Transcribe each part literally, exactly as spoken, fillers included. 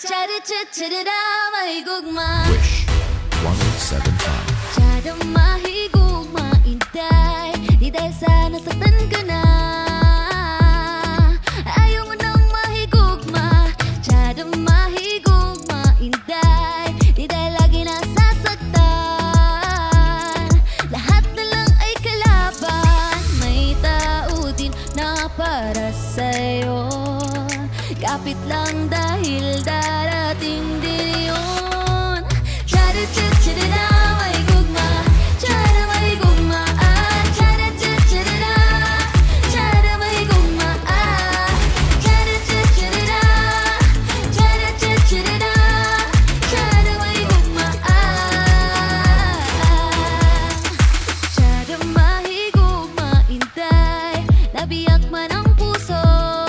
Chada-chada-da, may gugma. Wish one oh seven five. Chada mahigugma, inday. Di dahil sa nasaktan ka na. Ayaw mo nang mahigugma. Chada mahigugma, inday. Di dahil lagi nasasaktan. Lahat na lang ay kalaban. May tao din na para sa'yo. Kapit lang dahil darating din yun. Chada-chada-da, may gugma. Chada may gugma, ah. Chada-chada-da, chada may gugma, ah. Chada-chada-da, chada-chada-da, chada may gugma, ah. Chada mahigugma, intay. Nabiyak man ang puso,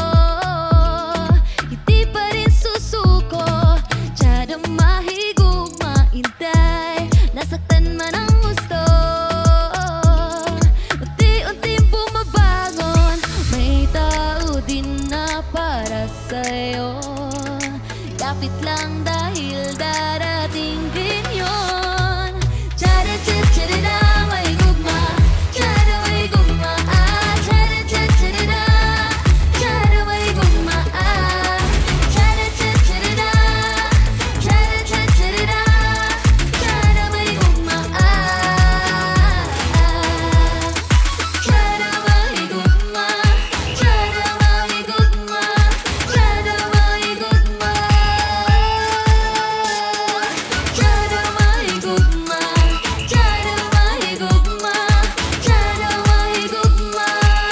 hindi pa rin susuko. Chada mahigugma, intay. Nasaktan man ang gusto, unti-unting bumabangon. May tao din na para sa'yo. Kapit lang dahil darating din yun. Chada-chada-da, may gugma. Chada may gugma, ah. Chada-chada-da, chada may gugma, ah. Chada-chada-da, chada-chada-da, chada may gugma, ah. Chada may gugma, chada may gugma, chada may gugma. Chada may gugma, chada may gugma, chada may gugma.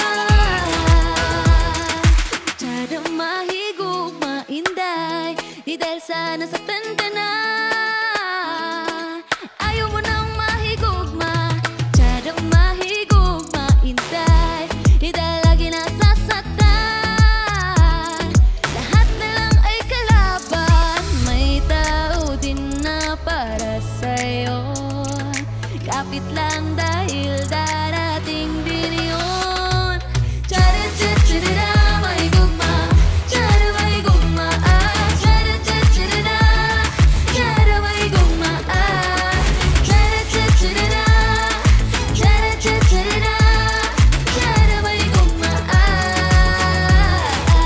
Chada mahigugma, inday. Di dahil sa nasaktan ka na. Ayaw mo nang mahigugma. Chada mahigugma, inday. Di dahil lagi nasasaktan. Lahat na lang ay kalaban. May tao din na para sa'yo. Kapit lang dahil darating din yun. Chada-chada-da, may gugma. Chada may gugma, ah. Chada-chada-da, chada may gugma, ah. Chada-chada-da, chada-chada-da, chada may gugma, ah.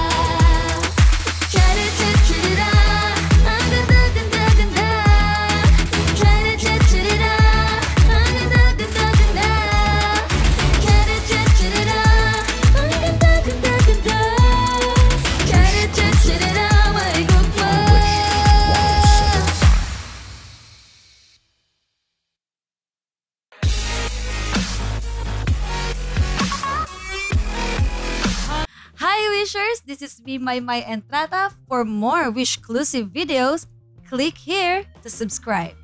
Chada-chada-da, ang ganda-ganda-ganda. Chada-chada-da, ang ganda-ganda-ganda. Chada-chada-da, ang ganda-ganda-ganda. Chada-chada-da, may gugma. Hi Wishers! This is me, Maymay Entrata. For more Wishclusive videos, click here to subscribe.